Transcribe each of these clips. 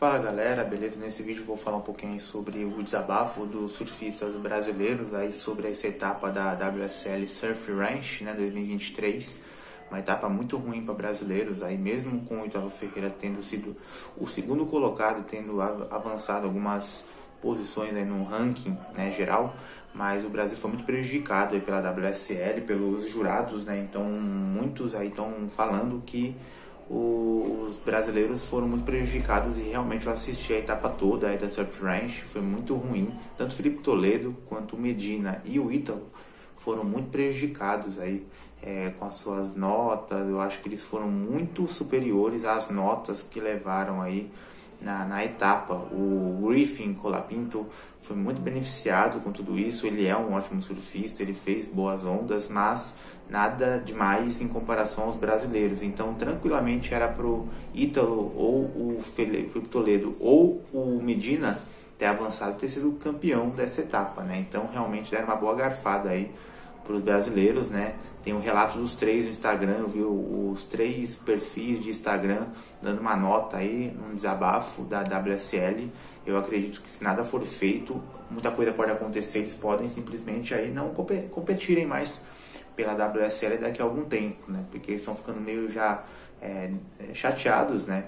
Fala galera, beleza? Nesse vídeo eu vou falar um pouquinho aí sobre o desabafo dos surfistas brasileiros aí sobre essa etapa da WSL Surf Ranch, né, 2023. Uma etapa muito ruim para brasileiros aí, mesmo com o Ítalo Ferreira tendo sido o segundo colocado, tendo avançado algumas posições aí no ranking, né, geral, mas o Brasil foi muito prejudicado aí pela WSL, pelos jurados, né? Então muitos aí estão falando que os brasileiros foram muito prejudicados e realmente eu assisti a etapa toda aí da Surf Ranch, foi muito ruim. Tanto o Felipe Toledo quanto o Medina e o Ítalo foram muito prejudicados aí com as suas notas. Eu acho que eles foram muito superiores às notas que levaram aí na etapa. O Griffin Colapinto foi muito beneficiado com tudo isso. Ele é um ótimo surfista, ele fez boas ondas, mas nada demais em comparação aos brasileiros. Então tranquilamente era pro Ítalo ou o Felipe Toledo ou o Medina ter avançado, ter sido campeão dessa etapa, né? Então realmente deram uma boa garfada aí para os brasileiros, né? Tem um relato dos três no Instagram, eu vi os três perfis de Instagram dando uma nota aí, um desabafo da WSL. Eu acredito que se nada for feito, muita coisa pode acontecer, eles podem simplesmente aí não competirem mais pela WSL daqui a algum tempo, né? Porque eles estão ficando meio já chateados, né?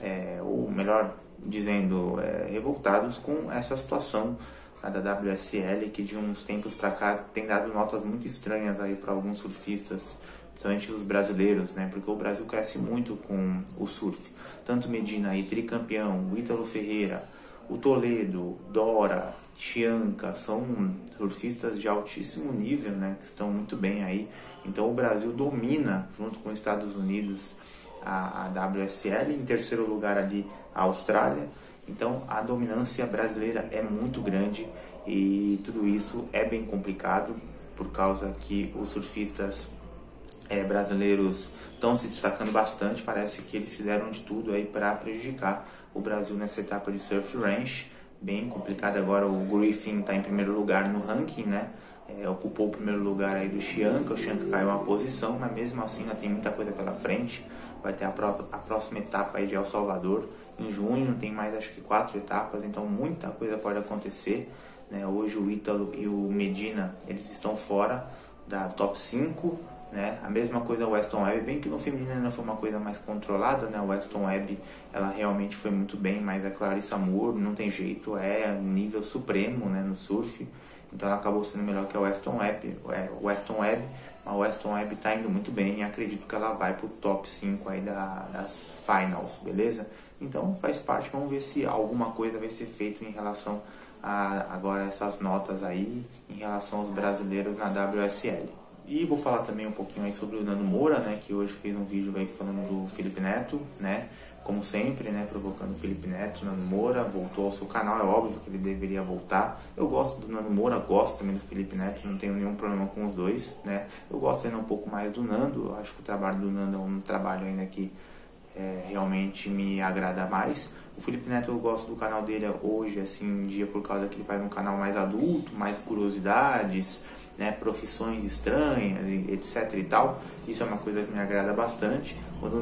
Ou melhor dizendo, revoltados com essa situação da WSL, que de uns tempos para cá tem dado notas muito estranhas aí para alguns surfistas, principalmente os brasileiros, né? Porque o Brasil cresce muito com o surf. Tanto Medina aí, tricampeão, o Ítalo Ferreira, o Toledo, Dora, Chianca, são surfistas de altíssimo nível, né? Que estão muito bem aí. Então o Brasil domina, junto com os Estados Unidos, a WSL. Em terceiro lugar ali, a Austrália. Então a dominância brasileira é muito grande e tudo isso é bem complicado por causa que os surfistas brasileiros estão se destacando bastante. Parece que eles fizeram de tudo aí para prejudicar o Brasil nessa etapa de Surf Ranch, bem complicado. Agora o Griffin está em primeiro lugar no ranking, né? Ocupou o primeiro lugar aí do Chianca. O Chianca caiu uma posição, mas mesmo assim ainda tem muita coisa pela frente. Vai ter a próxima etapa aí de El Salvador em junho, tem mais acho que 4 etapas, então muita coisa pode acontecer, né? Hoje o Ítalo e o Medina, eles estão fora da top 5, né? A mesma coisa o Weston Webb, bem que no feminino ainda foi uma coisa mais controlada, né? O Weston Webb, ela realmente foi muito bem, mas a Clarissa Moore não tem jeito, é nível supremo, né, no surf, então ela acabou sendo melhor que a Weston Webb. A Weston Webb tá indo muito bem e acredito que ela vai pro top 5 aí das finals, beleza? Então faz parte, vamos ver se alguma coisa vai ser feita em relação a agora essas notas aí, em relação aos brasileiros na WSL. E vou falar também um pouquinho aí sobre o Nando Moura, né, que hoje fez um vídeo aí falando do Felipe Neto, né? Como sempre, né, provocando o Felipe Neto. Nando Moura voltou ao seu canal, é óbvio que ele deveria voltar. Eu gosto do Nando Moura, gosto também do Felipe Neto, não tenho nenhum problema com os dois, né? Eu gosto ainda um pouco mais do Nando, eu acho que o trabalho do Nando é um trabalho ainda que realmente me agrada mais. O Felipe Neto, eu gosto do canal dele hoje, assim, em dia, por causa que ele faz um canal mais adulto, mais curiosidades, né, profissões estranhas, etc e tal. Isso é uma coisa que me agrada bastante. Quando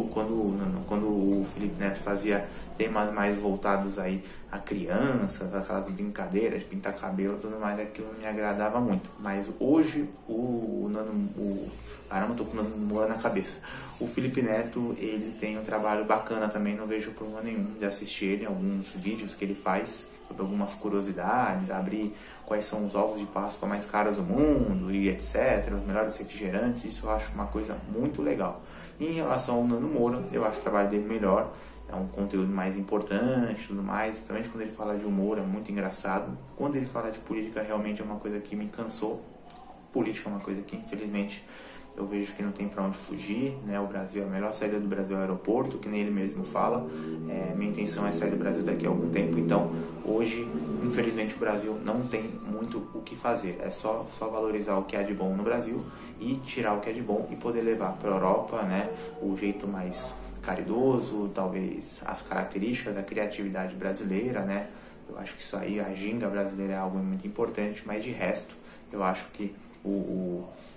o Felipe Neto fazia temas mais voltados aí a crianças, aquelas brincadeiras, pintar cabelo, tudo mais, aquilo me agradava muito. Mas hoje caramba, tô com o Nando Moura na cabeça. O Felipe Neto, ele tem um trabalho bacana também, não vejo problema nenhum de assistir ele, alguns vídeos que ele faz sobre algumas curiosidades, abrir quais são os ovos de Páscoa mais caros do mundo e etc, os melhores refrigerantes. Isso eu acho uma coisa muito legal. E em relação ao Nando Moura, eu acho o trabalho dele melhor, é um conteúdo mais importante, tudo mais, principalmente quando ele fala de humor, é muito engraçado. Quando ele fala de política, realmente é uma coisa que me cansou. Política é uma coisa que, infelizmente, eu vejo que não tem para onde fugir, né? O Brasil, a melhor saída do Brasil é o aeroporto, que nem ele mesmo fala. Minha intenção é sair do Brasil daqui a algum tempo, então hoje, infelizmente, o Brasil não tem muito o que fazer. É só valorizar o que há de bom no Brasil e tirar o que é de bom e poder levar para a Europa, né? O jeito mais caridoso, talvez as características da criatividade brasileira, né? Eu acho que isso aí, a ginga brasileira é algo muito importante, mas de resto, eu acho que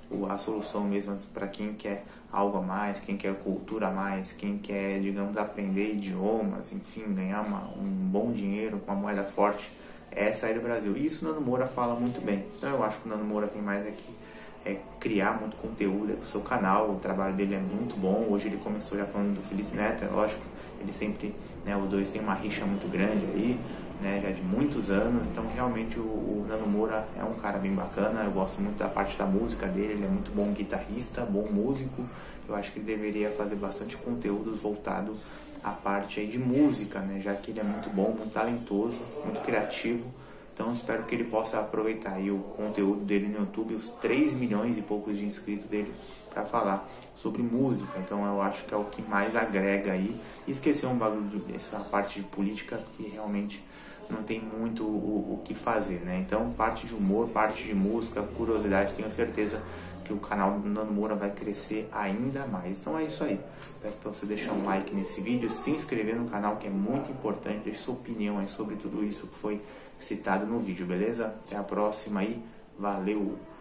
a solução mesmo para quem quer algo a mais, quem quer cultura a mais, quem quer, digamos, aprender idiomas, enfim, ganhar um bom dinheiro com uma moeda forte, é sair do Brasil. E isso o Nando Moura fala muito bem. Então eu acho que o Nando Moura tem mais aqui criar muito conteúdo pro seu canal. O trabalho dele é muito bom. Hoje ele começou já falando do Felipe Neto, é lógico, ele sempre, né, os dois têm uma rixa muito grande aí, né, já de muitos anos. Então realmente o Nando Moura é um cara bem bacana. Eu gosto muito da parte da música dele, ele é muito bom guitarrista, bom músico. Eu acho que ele deveria fazer bastante conteúdos voltado à parte aí de música, né, já que ele é muito bom, muito talentoso, muito criativo. Então espero que ele possa aproveitar aí o conteúdo dele no YouTube, os 3 milhões e poucos de inscritos dele, para falar sobre música. Então eu acho que é o que mais agrega aí. E esquecer um bagulho dessa parte de política que realmente não tem muito o que fazer, né? Então parte de humor, parte de música, curiosidade, tenho certeza que o canal do Nando Moura vai crescer ainda mais. Então é isso aí. Peço para você deixar um like nesse vídeo, se inscrever no canal, que é muito importante, deixe sua opinião aí sobre tudo isso que foi citado no vídeo, beleza? Até a próxima aí, valeu!